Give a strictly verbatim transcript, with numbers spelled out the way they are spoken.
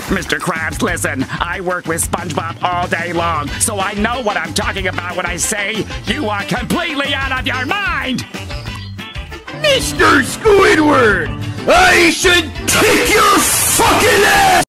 Mister Krabs, listen, I work with SpongeBob all day long, so I know what I'm talking about when I say you are completely out of your mind! Mister Squidward, I should kick your fucking ass!